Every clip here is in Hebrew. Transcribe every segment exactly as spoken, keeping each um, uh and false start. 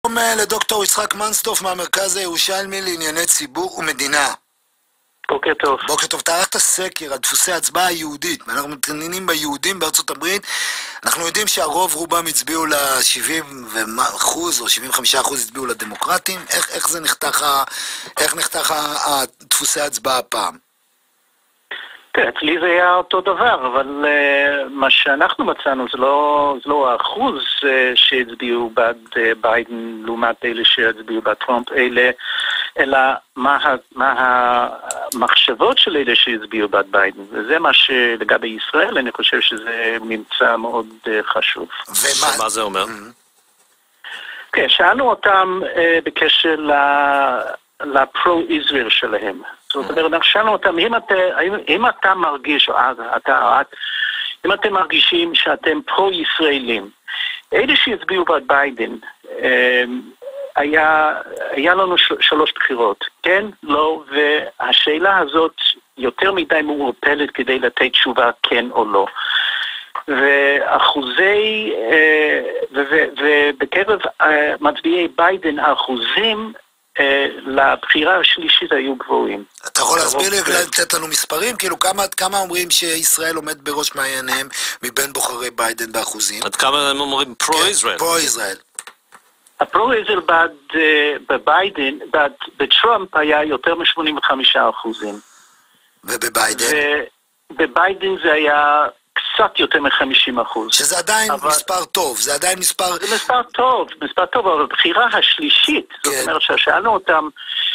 שלום לדוקטור יצחק מנסטוף מהמרכז הירושלמי לענייני ציבור ומדינה. בוקר טוב. בוקר טוב. תערכת סקר על דפוסי הצבעה היהודית, ואנחנו מתעניינים ביהודים בארצות הברית. אנחנו יודעים שהרוב רובם הצביעו ל-שבעים אחוז או שבעים וחמישה אחוז הצביעו לדמוקרטים. איך, איך זה נחתך, איך נחתך דפוסי הצבעה הפעם? כן, אצלי זה היה אותו דבר, אבל uh, מה שאנחנו מצאנו זה לא, זה לא האחוז uh, שהצביעו בעד uh, ביידן לעומת אלה שהצביעו בעד טראמפ, אלה, אלא מה, מה המחשבות של אלה שהצביעו בעד ביידן. וזה מה שלגבי ישראל, אני חושב שזה ממצא מאוד uh, חשוב. ומה מה זה אומר? כן, שאלנו אותם uh, בקשר ל... לפרו-ישראל שלהם. זאת אומרת, אנחנו שאלנו אותם, אם אתה, אם, אם אתה מרגיש, אתה, את, אם אתם מרגישים שאתם פרו-ישראלים, אלה שהצביעו בעד ביידן, היה, היה לנו שלוש בחירות, כן, לא, והשאלה הזאת יותר מדי מעורפלת כדי לתת תשובה כן או לא. ואחוזי, ובקרב מצביעי ביידן, האחוזים לבחירה השלישית היו גבוהים. אתה יכול להסביר לי, לתת לנו מספרים? כאילו כמה, כמה אומרים שישראל עומד בראש מעייניהם מבין בוחרי ביידן באחוזים? עד כמה הם אומרים פרו-ישראל? פרו-ישראל. הפרו-ישראל בעד בביידן, בעד בטראמפ היה יותר מ-שמונים וחמישה אחוזים. ובביידן? ובביידן זה היה קצת יותר מ-חמישים אחוז. שזה עדיין אבל... מספר טוב, זה עדיין מספר... זה מספר טוב, מספר טוב, אבל הבחירה השלישית, כן. זאת אומרת ששאלנו אותם,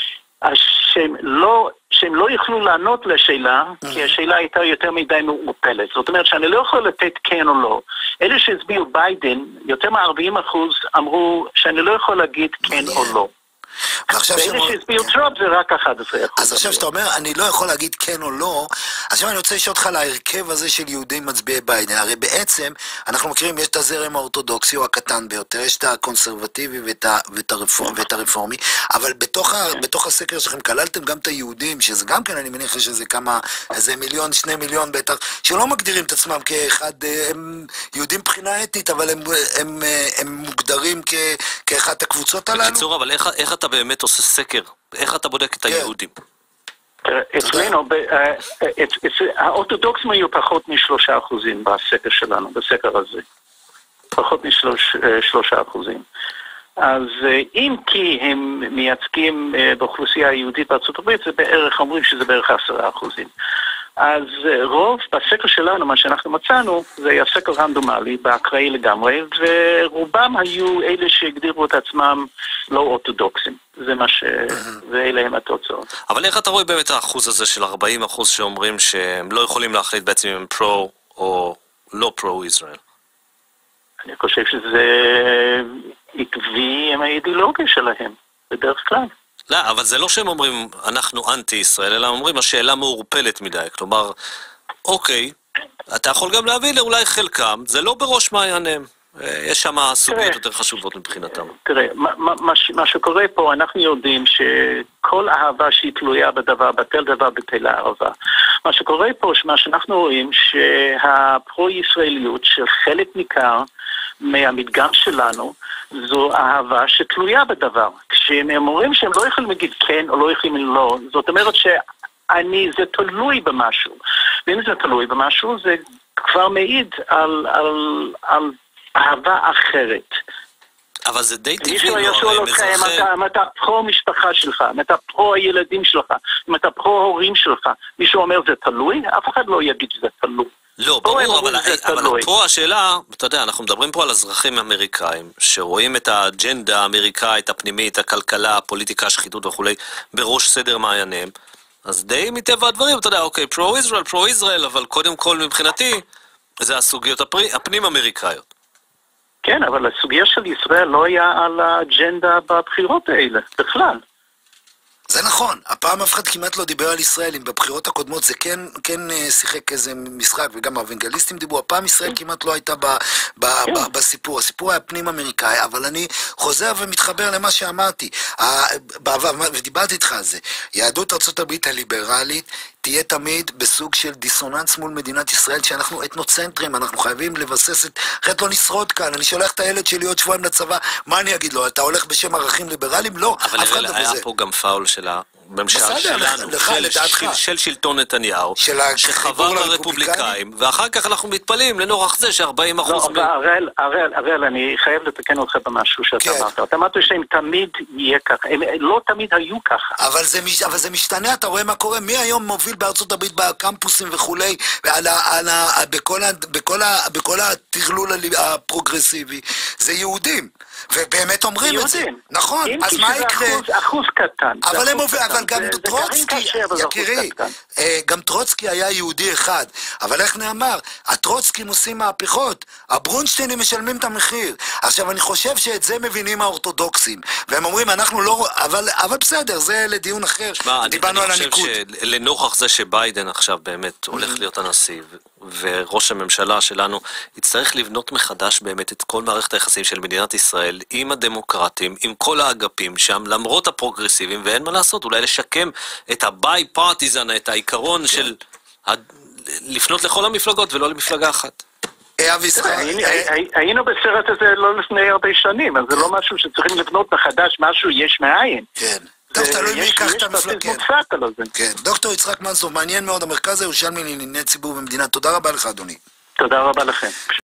שהם לא, שהם לא יכלו לענות לשאלה, mm-hmm. כי השאלה הייתה יותר מדי מעופלת. זאת אומרת שאני לא יכול לתת כן או לא. אלה שהצביעו ביידן, יותר מ-ארבעים אחוז אמרו שאני לא יכול להגיד כן או לא. ואלה שהצביעו טראמפ זה רק אחד עשר אחוז. אז עכשיו שאתה אומר, אני לא יכול להגיד כן או לא, עכשיו אני רוצה לשאול אותך להרכב הזה של יהודים מצביעי ביידן. הרי בעצם, אנחנו מכירים, יש את הזרם האורתודוקסי, הוא הקטן ביותר, יש את הקונסרבטיבי ואת, ואת, הרפור, ואת הרפורמי, אבל בתוך, ה, בתוך הסקר שלכם כללתם גם את היהודים, שזה גם כן, אני מניח שזה כמה, איזה מיליון, שני מיליון בטח, שלא מגדירים את עצמם כאחד, הם יהודים מבחינה אתית, אבל הם, הם, הם מוגדרים כ, כאחת הקבוצות הללו. בקיצור, אבל איך, איך אתה באמת עושה סקר? איך אתה בודק את היהודים? אצלנו, האורתודוקסים היו פחות משלושה אחוזים בסקר שלנו, בסקר הזה. פחות משלושה אחוזים. אז אם כי הם מייצגים באוכלוסייה היהודית בארצות הברית, זה בערך, אומרים שזה בערך עשרה אחוזים. אז רוב, בסקר שלנו, מה שאנחנו מצאנו, זה היה סקר רנדומלי, באקראי לגמרי, ורובם היו אלה שהגדירו את עצמם לא אורתודוקסים. זה מה ש... ואלה הם התוצאות. אבל איך אתה רואה באמת האחוז הזה של ארבעים אחוז שאומרים שהם לא יכולים להחליט בעצם אם הם פרו או לא פרו-ישראל? אני חושב שזה עקבי עם האידיאולוגיה שלהם, בדרך כלל. לא, אבל זה לא שהם אומרים אנחנו אנטי-ישראל, אלא אומרים השאלה מעורפלת מדי. כלומר, אוקיי, אתה יכול גם להבין אולי חלקם, זה לא בראש מעייניהם. יש שם סוגיות יותר חשובות מבחינתם. תראה, מה, מה, מה שקורה פה, אנחנו יודעים שכל אהבה שהיא תלויה בדבר, בטל דבר בטל אהבה. מה שקורה פה, מה שאנחנו רואים, שהפרו-ישראליות של חלק ניכר מהמדגם שלנו, זו אהבה שתלויה בדבר. כשהם אומרים שהם לא יכולים להגיד כן או לא יכולים לא, זאת אומרת שאני, זה תלוי במשהו. ואם זה תלוי במשהו, זה כבר מעיד על, על, על אהבה אחרת. אבל זה די טבעי, מישהו היה שואל אותך, אם אתה פרו משפחה שלך, אם אתה פרו הילדים שלך, אם אתה פרו הורים שלך, מישהו אומר זה תלוי? אף אחד לא יגיד שזה תלוי. לא, ברור, אבל, אבל פה השאלה, אתה יודע, אנחנו מדברים פה על אזרחים אמריקאים, שרואים את האג'נדה האמריקאית, הפנימית, הכלכלה, הפוליטיקה, השחיתות וכו', בראש סדר מעייניהם. אז די מטבע הדברים, אתה יודע, אוקיי, פרו-ישראל, פרו-ישראל, אבל קודם כל מבחינתי, זה הסוגיות הפנים-אמריקאיות. כן, אבל הסוגיה של ישראל לא היה על האג'נדה בבחירות האלה, בכלל. זה נכון, הפעם אף אחד כמעט לא דיבר על ישראל, אם בבחירות הקודמות זה כן, כן שיחק איזה משחק, וגם האוונגליסטים דיברו, הפעם ישראל כמעט לא הייתה ב, ב, ב, בסיפור, הסיפור היה פנים אמריקאי, אבל אני חוזר ומתחבר למה שאמרתי, בעבר, ודיברתי איתך על זה, יהדות ארצות הברית הליברלית, תהיה תמיד בסוג של דיסוננס מול מדינת ישראל, שאנחנו אתנוצנטרים, אנחנו חייבים לבסס את... אחרת לא נשרוד כאן, אני שולח את הילד שלי עוד שבועיים לצבא, מה אני אגיד לו, אתה הולך בשם ערכים ליברליים? לא, אף אחד לא בזה. אבל היה פה גם פאול של הממשל שלנו, של שלטון נתניהו, שחבר לרפובליקאים, ואחר כך אנחנו מתפלים לנוכח זה ש-ארבעים אחוז... לא, הראל, הראל, אני חייב לתקן אותך במשהו שאתה אמרת. אתה אמרת שהם תמיד יהיה ככה, הם לא תמיד היו ככה. אבל זה משתנה, אתה רואה מה קורה, מי היום מוביל בארצות הברית בקמפוסים וכולי, בכל התרלול הפרוגרסיבי, זה יהודים. ובאמת אומרים את זה. נכון, אז מה יקרה? אחוז קטן. אבל הם עוברים, אבל גם טרוצקי, יקירי, גם טרוצקי היה יהודי אחד. אבל איך נאמר? הטרוצקים עושים מהפכות, הברונשטיינים משלמים את המחיר. עכשיו, אני חושב שאת זה מבינים האורתודוקסים. והם אומרים, אנחנו לא... אבל בסדר, זה לדיון אחר. דיברנו על הניקוד. אני חושב שלנוכח זה שביידן עכשיו באמת הולך להיות הנשיא, וראש הממשלה שלנו יצטרך לבנות מחדש באמת את כל מערכת היחסים של מדינת ישראל עם הדמוקרטים, עם כל האגפים שם, למרות הפרוגרסיביים, ואין מה לעשות, אולי לשקם את הביי פרטיזן, את העיקרון של לפנות לכל המפלגות ולא למפלגה אחת. היינו בסרט הזה לא לפני הרבה שנים, אז זה לא משהו שצריכים לבנות מחדש, משהו יש מאין. כן. טוב, תלוי מי ייקח את המפלגה. כן, דוקטור יצחק מנסור, מעניין מאוד, המרכז הירושלמי לענייני ציבור במדינה. תודה רבה לך, אדוני. תודה רבה לכם.